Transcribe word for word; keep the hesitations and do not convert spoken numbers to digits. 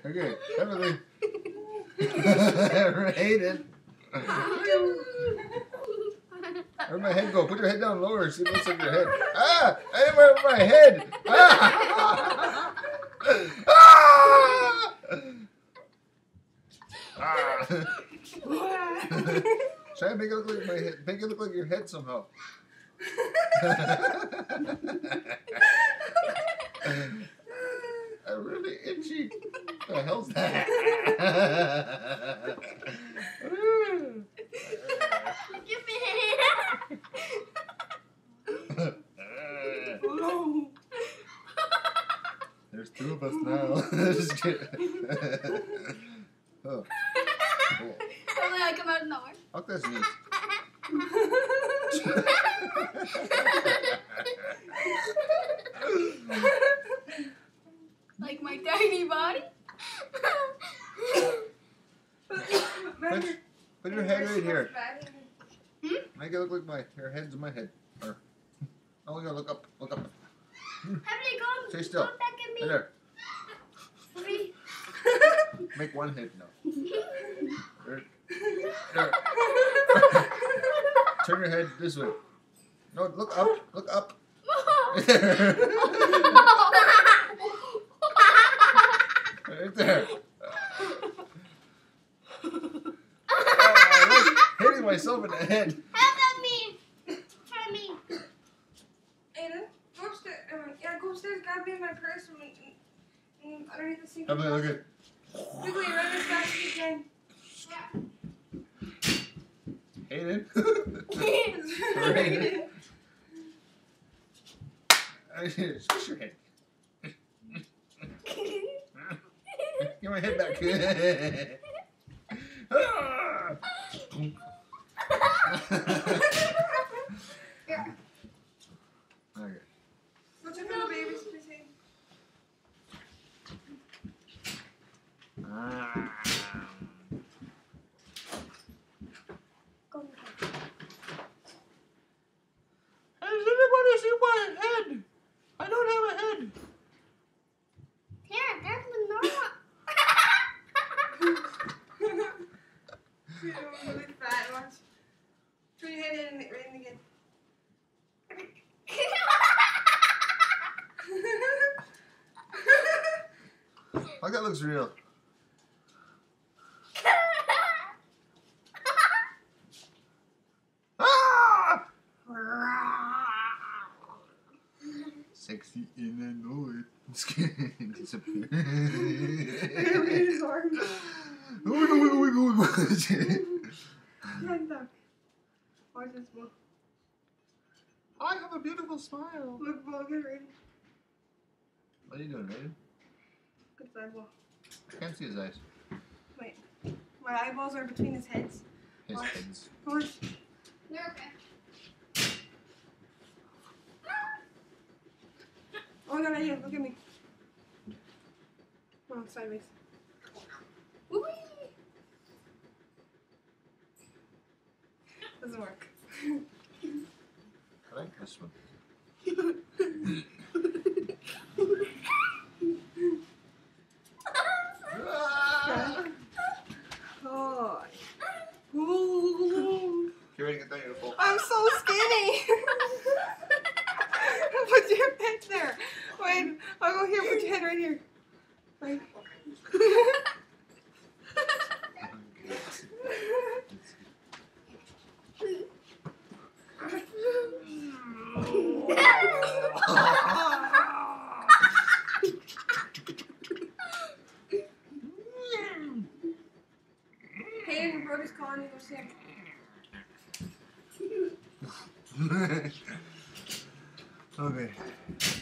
Okay, Emily. Hayden. Where'd my head go? Put your head down lower. See what looks like your head. Ah! I didn't wear my head. Ah! Ah! Ah! Try to make it look like my head. Make it look like your head somehow. I'm really itchy. What the hell's that? Give me There's two of us now. Just kidding. Oh. Cool. I come out of nowhere. Fuck, that's neat. Like my tiny body. Put, put your head right here. Hmm? Make it look like my your head's in my head. Or oh, you gotta look up, look up. How did it go? Stay still. Don't back at me. Right there. Three. Make one head now. There. There. Turn your head this way. No, look up. Look up. Right there. Oh, I'm hitting myself in the head. How about me? Try me. Aiden, go upstairs. Uh, yeah, go upstairs. Grab me my purse and, and underneath the sink. I'm gonna look at. Quickly, run as fast as you can. Hayden. Right. Squish your head. Get my head back. Ah! Okay. Go check on the babies, please. Aiden. Ah. Does anybody see my head? I don't have a head. Here, there's Lenora. You're really fat. Watch. Put your head in, right in again. Like that looks real. Ah! Sexy and I know it. Just kidding. Disappear. His arms. Wiggle, wiggle, wiggle, wiggle. Hand duck. Watch this one. I have a beautiful smile. Look, ball, get ready. What are you doing, Raiden? Good side ball. I can't see his eyes. Wait. My eyeballs are between his heads. His Watch. heads. Watch. They're okay. Oh, I got an idea. Look at me. Oh, sideways. Whee! Doesn't work. I like this one. Oh. Ooh. Get ready to get that beautiful. I'm so skinny. Put your head there. Wait, I'll go here. Put your head right here. Right. Hey, your brother's calling you. Go see him. Okay.